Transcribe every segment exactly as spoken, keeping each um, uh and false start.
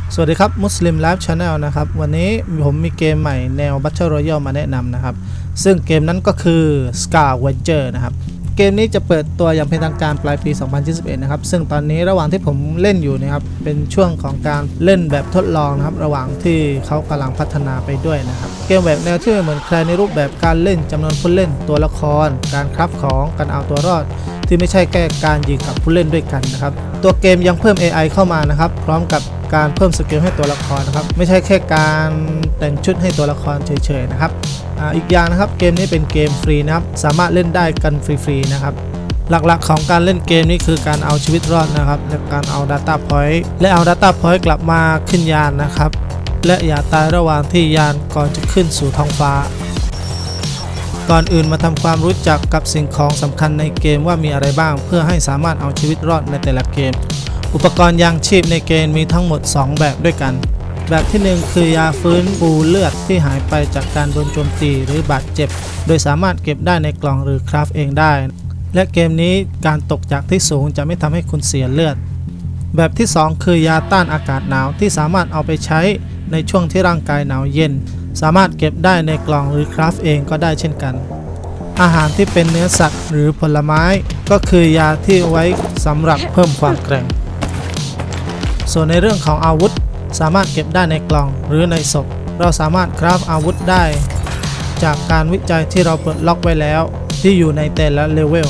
สวัสดีครับมุสลิมไลฟ์ชาแนลนะครับวันนี้ผมมีเกมใหม่แนว Battle Royale มาแนะนำนะครับซึ่งเกมนั้นก็คือ Scavenger นะครับเกมนี้จะเปิดตัวอย่างเป็นทางการปลายปี สองพันยี่สิบเอ็ด นะครับซึ่งตอนนี้ระหว่างที่ผมเล่นอยู่นะครับเป็นช่วงของการเล่นแบบทดลองนะครับระหว่างที่เขากำลังพัฒนาไปด้วยนะครับเกมแบบแนวที่เหมือนใครในรูปแบบการเล่นจำนวนผู้เล่นตัวละครการคราฟของการเอาตัวรอดที่ไม่ใช่แค่การยิงกับผู้เล่นด้วยกันนะครับตัวเกมยังเพิ่ม เอ ไอ เข้ามานะครับพร้อมกับการเพิ่มสกิลให้ตัวละครนะครับไม่ใช่แค่การแต่งชุดให้ตัวละครเฉยๆนะครับ อ, อีกอย่างนะครับเกมนี้เป็นเกมฟรีนะครับสามารถเล่นได้กันฟรีๆนะครับหลักๆของการเล่นเกมนี้คือการเอาชีวิตรอดนะครับและการเอา Data Point และเอา Data Point กลับมาขึ้นยานนะครับและอย่าตายระหว่างที่ยานก่อนจะขึ้นสู่ท้องฟ้าก่อนอื่นมาทำความรู้จักกับสิ่งของสำคัญในเกมว่ามีอะไรบ้างเพื่อให้สามารถเอาชีวิตรอดในแต่ละเกมอุปกรณ์ยางชีพในเกมมีทั้งหมดสองแบบด้วยกันแบบที่หนึ่งคือยาฟื้นฟูเลือดที่หายไปจากการโดนโจมตีหรือบาดเจ็บโดยสามารถเก็บได้ในกล่องหรือคราฟเองได้และเกมนี้การตกจากที่สูงจะไม่ทำให้คุณเสียเลือดแบบที่สองคือยาต้านอากาศหนาวที่สามารถเอาไปใช้ในช่วงที่ร่างกายหนาวเย็นสามารถเก็บได้ในกล่องหรือคราฟเองก็ได้เช่นกันอาหารที่เป็นเนื้อสัตว์หรือผลไม้ก็คือยาที่ไว้สำหรับเพิ่มความแกร่งส่วนในเรื่องของอาวุธสามารถเก็บได้ในกล่องหรือในศพเราสามารถคราฟอาวุธได้จากการวิจัยที่เราเปิดล็อกไว้แล้วที่อยู่ในแต่ละเลเวล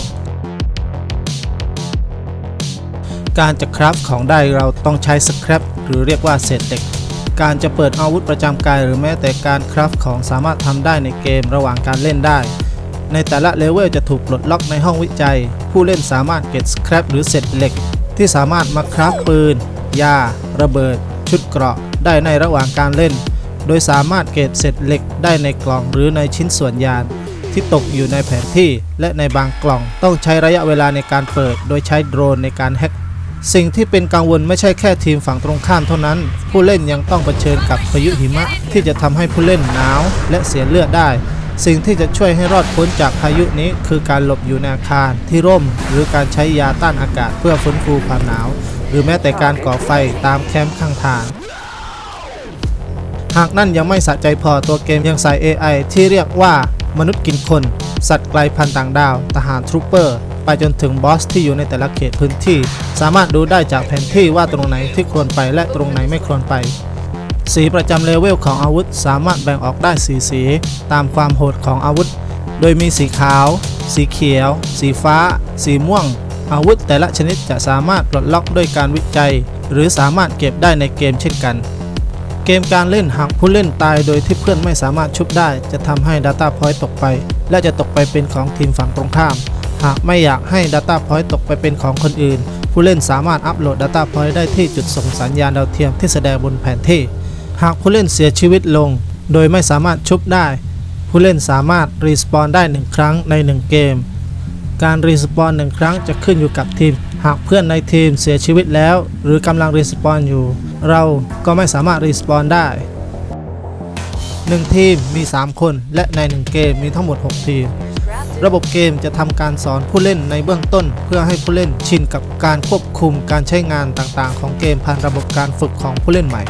การจะคราฟของได้เราต้องใช้สครับหรือเรียกว่าเศษเหล็กการจะเปิดอาวุธประจำกายหรือแม้แต่การคราฟของสามารถทำได้ในเกมระหว่างการเล่นได้ในแต่ละเลเวลจะถูกปลดล็อกในห้องวิจัยผู้เล่นสามารถเก็บสครับหรือเศษเหล็กที่สามารถมาคราฟปืนยาระเบิดชุดเกราะได้ในระหว่างการเล่นโดยสามารถเก็บเศษเหล็กได้ในกล่องหรือในชิ้นส่วนยานที่ตกอยู่ในแผนที่และในบางกล่องต้องใช้ระยะเวลาในการเปิดโดยใช้โดรนในการแฮ็กสิ่งที่เป็นกังวลไม่ใช่แค่ทีมฝั่งตรงข้ามเท่านั้นผู้เล่นยังต้องเผชิญกับพายุหิมะที่จะทำให้ผู้เล่นหนาวและเสียเลือดได้สิ่งที่จะช่วยให้รอดพ้นจากพายุนี้คือการหลบอยู่ในอาคารที่ร่มหรือการใช้ยาต้านอากาศเพื่อฟื้นฟูความหนาวหรือแม้แต่การก่อไฟตามแคมป์ข้างทางหากนั่นยังไม่สะใจพอตัวเกมยังใส่ เอ ไอ ที่เรียกว่ามนุษย์กินคนสัตว์ไกลพันธุ์ต่างดาวทหารทรูปเปอร์ไปจนถึงบอสที่อยู่ในแต่ละเขตพื้นที่สามารถดูได้จากแผนที่ว่าตรงไหนที่ควรไปและตรงไหนไม่ควรไปสีประจำเลเวลของอาวุธสามารถแบ่งออกได้สีสีตามความโหดของอาวุธโดยมีสีขาวสีเขียวสีฟ้าสีม่วงอาวุธแต่ละชนิดจะสามารถปลดล็อกด้วยการวิจัยหรือสามารถเก็บได้ในเกมเช่นกันเกมการเล่นหากผู้เล่นตายโดยที่เพื่อนไม่สามารถชุบได้จะทำให้ Data Point ตกไปและจะตกไปเป็นของทีมฝั่งตรงข้ามหากไม่อยากให้ Data Point ตกไปเป็นของคนอื่นผู้เล่นสามารถอัปโหลด Data Point ได้ที่จุดส่งสัญญาณดาวเทียมที่แสดงบนแผนที่หากผู้เล่นเสียชีวิตลงโดยไม่สามารถชุบได้ผู้เล่นสามารถรีสปอนได้หนึ่งครั้งในหนึ่งเกมการรีสปอนหนึ่งครั้งจะขึ้นอยู่กับทีมหากเพื่อนในทีมเสียชีวิตแล้วหรือกำลังรีสปอนอยู่เราก็ไม่สามารถรีสปอนได้หนึ่งทีมมีสามคนและในหนึ่งเกมมีทั้งหมดหกทีมระบบเกมจะทำการสอนผู้เล่นในเบื้องต้นเพื่อให้ผู้เล่นชินกับการควบคุมการใช้งานต่างๆของเกมผ่านระบบการฝึกของผู้เล่นใหม่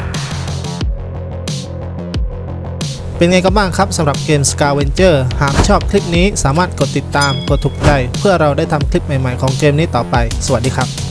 เป็นไงกันบ้างครับสำหรับเกม Scavenger หากชอบคลิปนี้สามารถกดติดตามกดถูกใจเพื่อเราได้ทำคลิปใหม่ๆของเกมนี้ต่อไปสวัสดีครับ